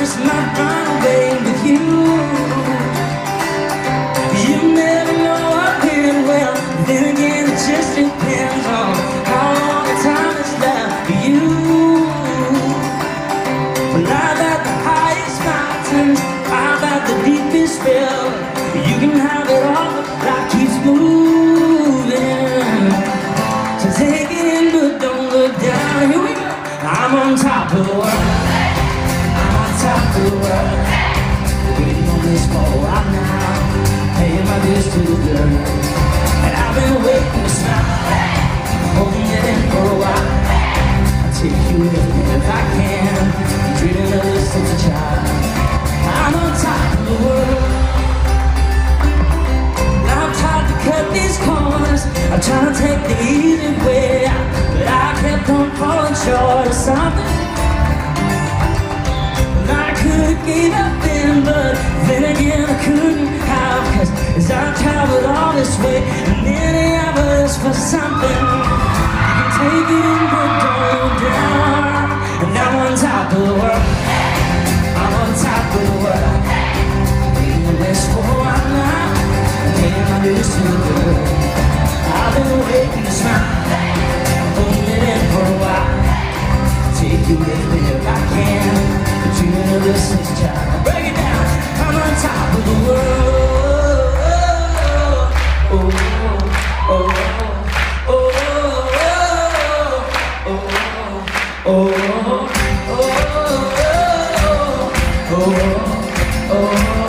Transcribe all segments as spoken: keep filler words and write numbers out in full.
just might run away with you. You never know I've been well. Then again, it just depends on how long the time is left for you. Well, I've had the highest mountains, I've had the deepest well. You can have it all, life keeps moving. So take it in, but don't look down. Here we go. I'm on top of the world. I'm on top of the world. Waiting on this for a while now, paying my dues to the dirt. And I've been waiting to smile, holding it in for a while. I'll take you with me if I can, treating others since a child. I'm on top of the world. I've tried to cut these corners, I'm trying to take the easy way out, but I kept on falling short of something. I could've gave up then, but then again I couldn't have, cause as I traveled all this way, and any of us for something. You can take it in, but don't go down. And I'm on top of the world. I'm on top of the world. Waiting on this for a while now, paying my dues to the dirt. I've been waiting to smile, holding it in for a while. Take you with me if I can, but you know this since a child. Break it down, I'm on top of the world. Oh, oh, oh, oh, oh, oh, oh, oh, oh, oh, oh.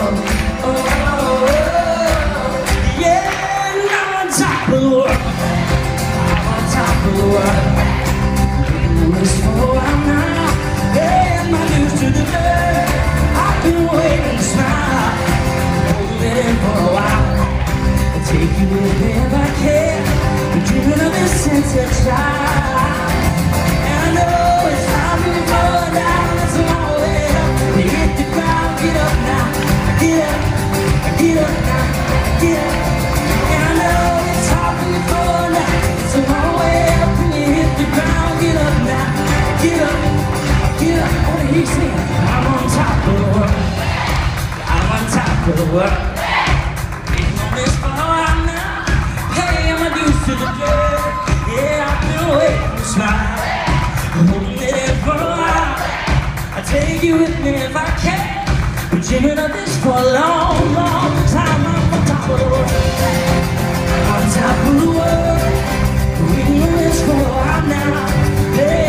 Take you with me if I can, but dreaming of this since a child. And I know it's time for you to fall down, that's my way up. You hit the ground, get up now, get up, get up now, get up. And I know it's hard for you to fall down, it's my way up. When you hit the ground, get up now, get up, get up. I wanna hear you sing. I'm on top of the world, I'm on top of the world. To the dirt. Yeah, I've been waiting to smile, holding it in for a while. I'll take you with me if I can, but dreaming of this for a long, long time. I'm on top of the world, on top of the world, waiting on this for a while now. Hey.